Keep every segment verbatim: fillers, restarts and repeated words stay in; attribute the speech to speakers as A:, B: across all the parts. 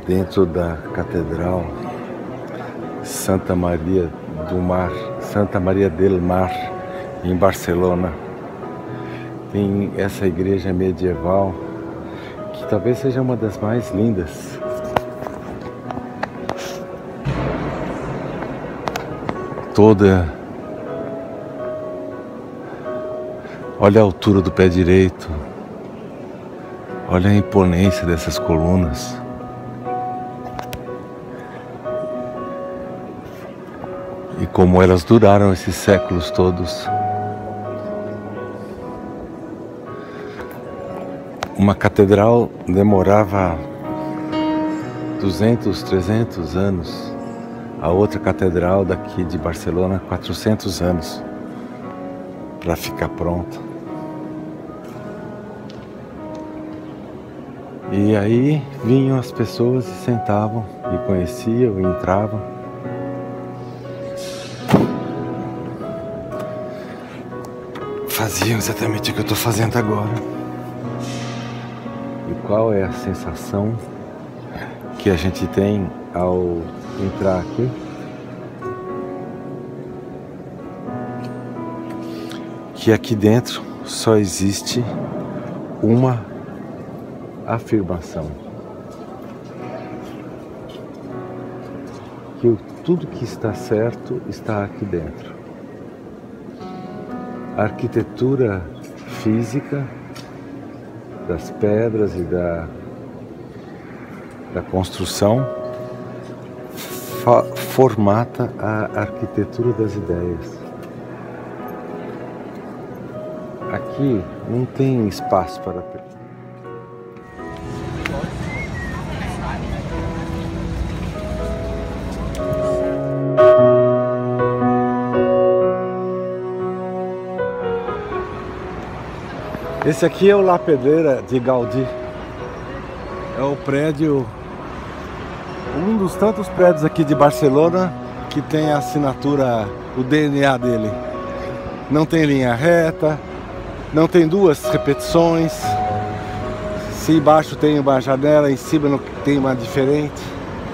A: dentro da Catedral Santa Maria do Mar, Santa Maria del Mar, em Barcelona. Tem essa igreja medieval que talvez seja uma das mais lindas. Toda, olha a altura do pé direito, olha a imponência dessas colunas. E como elas duraram esses séculos todos. Uma catedral demorava duzentos, trezentos anos. A outra catedral daqui de Barcelona, quatrocentos anos para ficar pronta. E aí vinham as pessoas e sentavam, e conheciam, e entravam. Faziam exatamente o que eu estou fazendo agora. E qual é a sensação que a gente tem ao entrar aqui? Que aqui dentro só existe uma afirmação. Que o, tudo que está certo está aqui dentro. A arquitetura física das pedras e da, da construção formata a arquitetura das ideias. Aqui não tem espaço para... Esse aqui é o La Pedrera de Gaudí. É o prédio... um dos tantos prédios aqui de Barcelona que tem a assinatura, o D N A dele. Não tem linha reta, não tem duas repetições. Se embaixo tem uma janela, em cima tem uma diferente.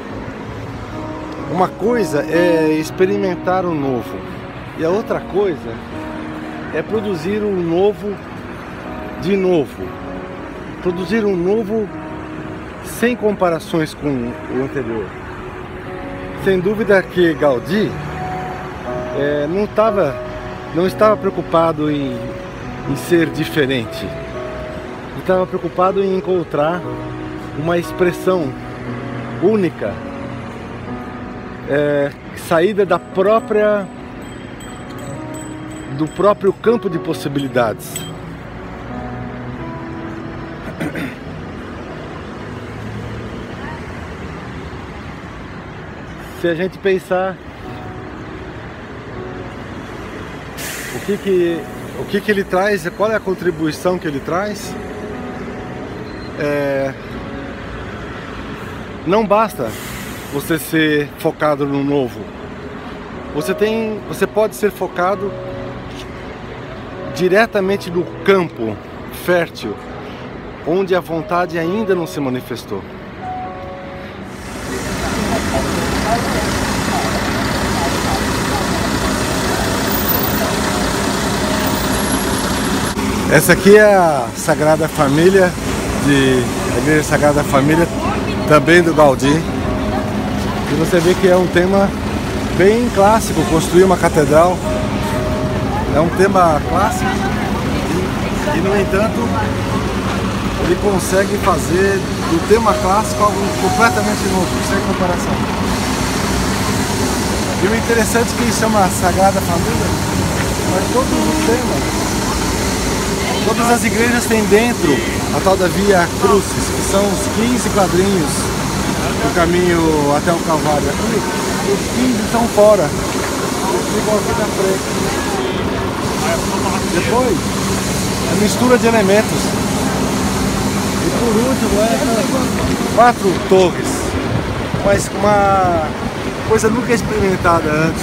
A: Uma coisa é experimentar o novo, e a outra coisa é produzir um novo de novo. Produzir um novo sem comparações com o anterior. Sem dúvida que Gaudí é, não, tava, não estava preocupado em, em ser diferente. Ele estava preocupado em encontrar uma expressão única, é, saída da própria, do próprio campo de possibilidades. Se a gente pensar o que que, o que que ele traz, qual é a contribuição que ele traz, é, não basta você ser focado no novo. Você tem, você pode ser focado diretamente no campo fértil, onde a vontade ainda não se manifestou. Essa aqui é a Sagrada Família, de, a Igreja Sagrada Família, também do Gaudí. E você vê que é um tema bem clássico, construir uma catedral. É um tema clássico e, e no entanto, ele consegue fazer do tema clássico algo completamente novo, sem comparação. E o interessante é que isso é uma Sagrada Família, mas todos os temas, todas as igrejas têm dentro a tal da Via Crucis, que são os quinze quadrinhos do caminho até o Calvário. Aqui, os quinze estão fora, eles ficam aqui na frente. Depois, a mistura de elementos. E por último, é quatro torres, mas uma coisa nunca experimentada antes.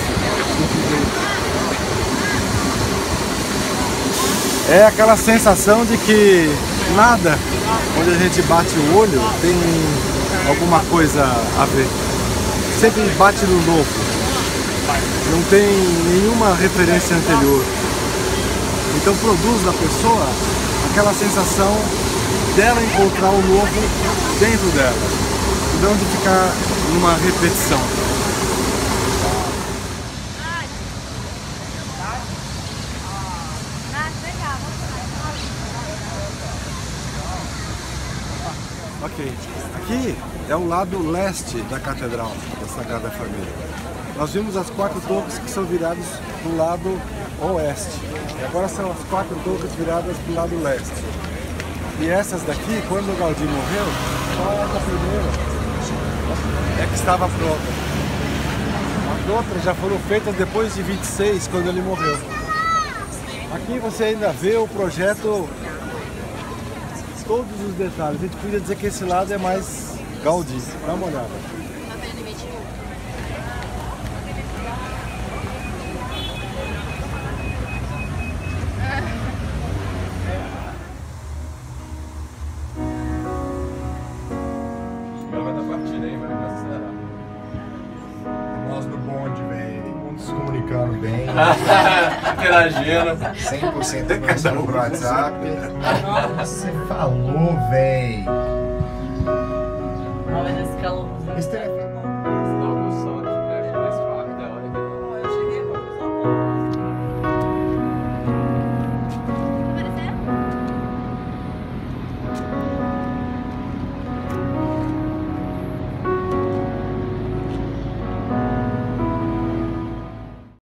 A: É aquela sensação de que nada onde a gente bate o olho tem alguma coisa a ver. Sempre bate no novo. Não tem nenhuma referência anterior. Então produz na pessoa aquela sensação dela encontrar o novo dentro dela, e não de ficar numa repetição. Ok, aqui é o lado leste da Catedral da Sagrada Família. Nós vimos as quatro torres que são viradas para o lado oeste. E agora são as quatro torres viradas para o lado leste. E essas daqui, quando o Gaudí morreu, só essa primeira é que estava pronta. As outras já foram feitas depois de vinte e seis, quando ele morreu. Aqui você ainda vê o projeto, todos os detalhes. A gente podia dizer que esse lado é mais Gaudí. Dá uma olhada.
B: Nós do bonde, velho, mundo se comunicando bem.
C: Interagindo.
B: cem por cento do nosso grupo do WhatsApp. Você falou, velho.
D: Olha esse calor.
B: Esse telefone.